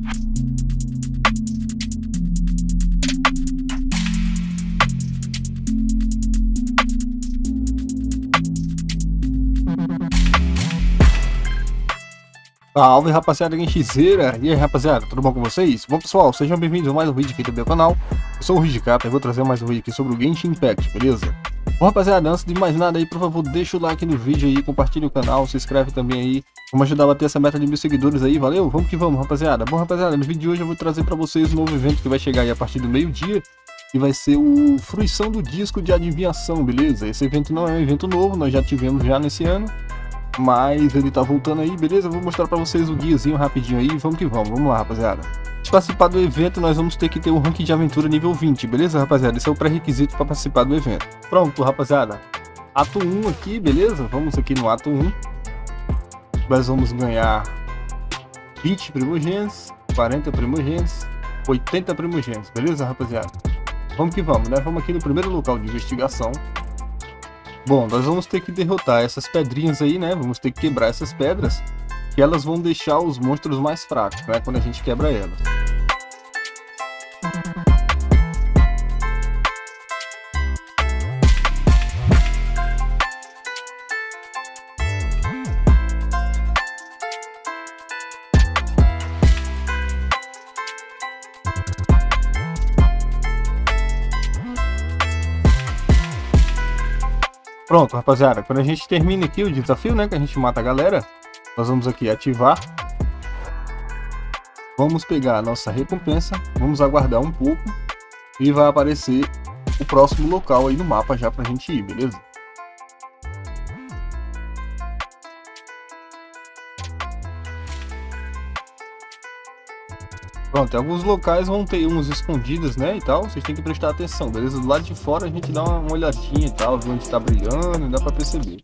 Salve rapaziada, Genchizeira! E aí rapaziada, tudo bom com vocês? Bom pessoal, sejam bem-vindos a mais um vídeo aqui do meu canal. Eu sou o Ridicata e vou trazer mais um vídeo aqui sobre o Genshin Impact, beleza? Bom rapaziada, antes de mais nada aí, por favor, deixa o like no vídeo aí, compartilha o canal, se inscreve também aí. Vamos ajudar a bater essa meta de 1000 seguidores aí, valeu? Vamos que vamos rapaziada. Bom rapaziada, no vídeo de hoje eu vou trazer pra vocês um novo evento que vai chegar aí a partir do meio-dia. E vai ser o Fruição do Disco de Adivinhação, beleza? Esse evento não é um evento novo, nós já tivemos já nesse ano. Mas ele tá voltando aí, beleza? Vou mostrar pra vocês o guiazinho rapidinho aí, vamos que vamos. Vamos lá, rapaziada. Para participar do evento, nós vamos ter que ter o ranking de aventura nível 20, beleza, rapaziada? Esse é o pré-requisito para participar do evento. Pronto, rapaziada. Ato 1 aqui, beleza? Vamos aqui no ato 1. Nós vamos ganhar 20 primogênitos, 40 primogênitos, 80 primogênitos, beleza, rapaziada? Vamos que vamos, né? Vamos aqui no primeiro local de investigação. Bom, nós vamos ter que derrotar essas pedrinhas aí, né? Vamos ter que quebrar essas pedras, que elas vão deixar os monstros mais fracos, né? Quando a gente quebra elas. Pronto, rapaziada, quando a gente termina aqui o desafio, né, que a gente mata a galera, nós vamos aqui ativar. Vamos pegar a nossa recompensa, vamos aguardar um pouco e vai aparecer o próximo local aí no mapa já pra gente ir, beleza? Pronto, alguns locais vão ter uns escondidos, né, e tal, vocês têm que prestar atenção, beleza? Do lado de fora a gente dá uma olhadinha e tal, ver onde tá brilhando, dá pra perceber.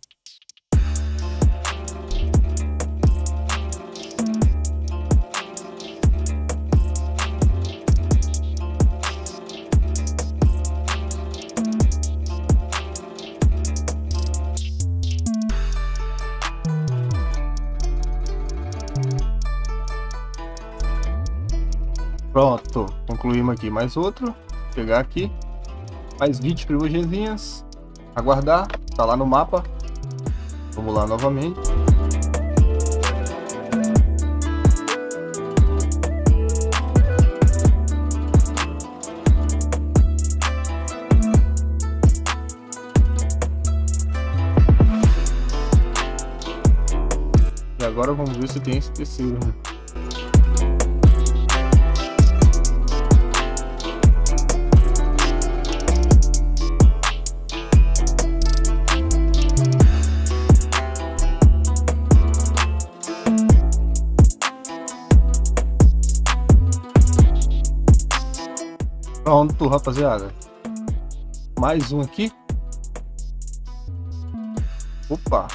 Pronto, concluímos aqui mais outro. Vou pegar aqui mais 20 primogenzinhas, aguardar, tá lá no mapa. Vamos lá novamente. E agora vamos ver se tem esse terceiro. Pronto, rapaziada. Mais um aqui. Opa.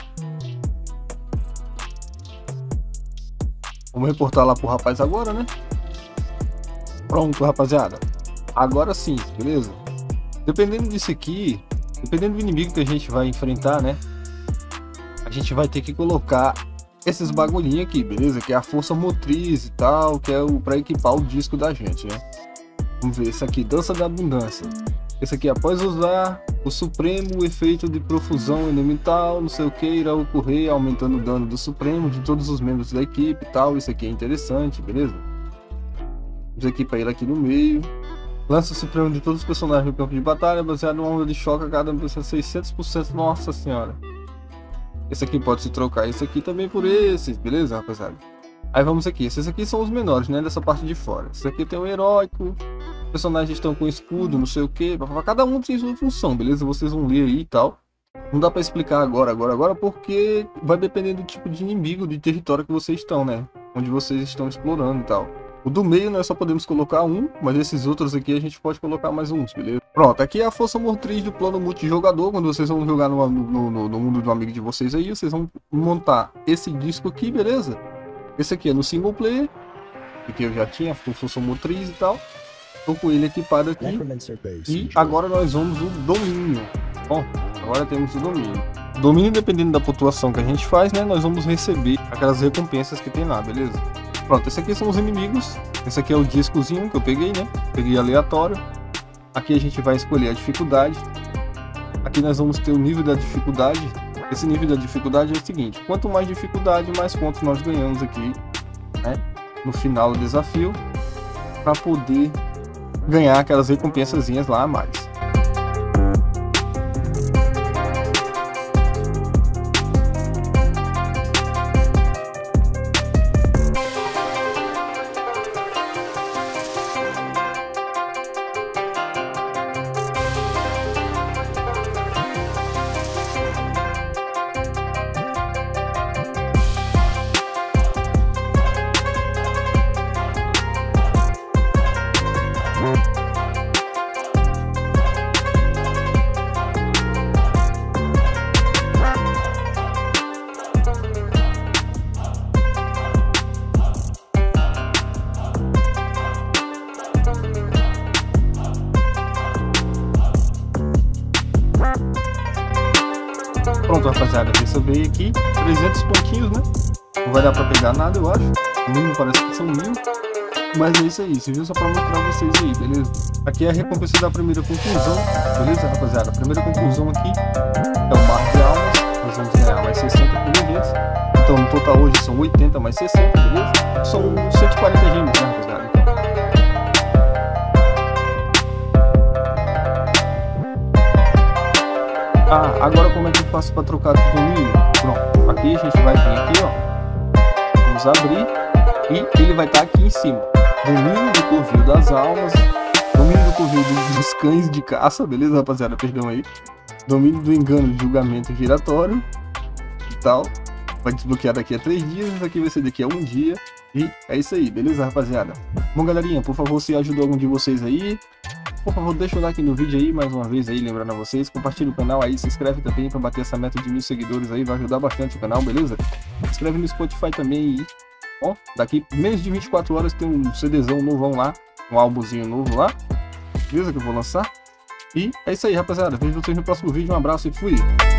Vamos reportar lá pro rapaz agora, né? Pronto, rapaziada. Agora sim, beleza? Dependendo disso aqui, dependendo do inimigo que a gente vai enfrentar, né? A gente vai ter que colocar esses bagulhinhos aqui, beleza? Que é a força motriz e tal, que é o para equipar o disco da gente, né? Vamos ver, esse aqui, Dança da Abundância. Esse aqui, após usar o Supremo, o efeito de profusão elemental, não sei o que, irá ocorrer, aumentando o dano do Supremo de todos os membros da equipe e tal. Isso aqui é interessante, beleza? Vamos aqui para ele aqui no meio. Lança o Supremo de todos os personagens no campo de batalha, baseado numa onda de choque a cada 600%. Nossa senhora. Esse aqui pode se trocar esse aqui também por esse, beleza, rapaziada? Aí vamos aqui, esses aqui são os menores, né, dessa parte de fora. Esse aqui tem o heróico, os personagens estão com escudo, não sei o que, cada um tem sua função, beleza? Vocês vão ler aí e tal. Não dá pra explicar agora, porque vai depender do tipo de inimigo, de território que vocês estão, né? Onde vocês estão explorando e tal. O do meio nós só podemos colocar um, mas esses outros aqui a gente pode colocar mais uns, beleza? Pronto, aqui é a força motriz do plano multijogador. Quando vocês vão jogar no mundo do amigo de vocês aí, vocês vão montar esse disco aqui, beleza? Esse aqui é no single player, que eu já tinha, com força motriz e tal. Tô com ele equipado aqui. E agora nós vamos no domínio. Bom, agora temos o domínio. Domínio, dependendo da pontuação que a gente faz, né? Nós vamos receber aquelas recompensas que tem lá, beleza? Pronto, esse aqui são os inimigos. Esse aqui é o discozinho que eu peguei, né? Peguei aleatório. Aqui a gente vai escolher a dificuldade. Aqui nós vamos ter o nível da dificuldade. Esse nível da dificuldade é o seguinte: quanto mais dificuldade, mais pontos nós ganhamos aqui, né, no final do desafio, para poder ganhar aquelas recompensazinhas lá a mais. Pronto, rapaziada, dessa vez aqui 300 pontinhos, né? Não vai dar pra pegar nada, eu acho. O mínimo parece que são 1000. Mas é isso aí, serviu só pra mostrar vocês aí, beleza? Aqui é a recompensa da primeira conclusão, beleza, rapaziada? A primeira conclusão aqui é o mar de almas. Nós vamos ganhar mais 60 por vez. Então no total hoje são 80 mais 60, beleza? São 140 gemas, né, rapaziada? Ah, agora como é que eu faço para trocar de domínio? Pronto, aqui a gente vai vir aqui, ó. Vamos abrir e ele vai estar aqui em cima. Domínio do covil das almas, domínio do covil dos cães de caça, beleza, rapaziada? Perdão aí. Domínio do engano de julgamento giratório e tal. Vai desbloquear daqui a 3 dias, isso aqui vai ser daqui a 1 dia. E é isso aí, beleza, rapaziada? Bom, galerinha, por favor, se ajudou algum de vocês aí, por favor, deixa o like no vídeo aí, mais uma vez aí, lembrando a vocês, compartilha o canal aí, se inscreve também para bater essa meta de 1000 seguidores aí, vai ajudar bastante o canal, beleza? Se inscreve no Spotify também aí, ó, daqui menos de 24 horas tem um CDzão novão lá, um álbumzinho novo lá, beleza, que eu vou lançar. E é isso aí, rapaziada, vejo vocês no próximo vídeo, um abraço e fui!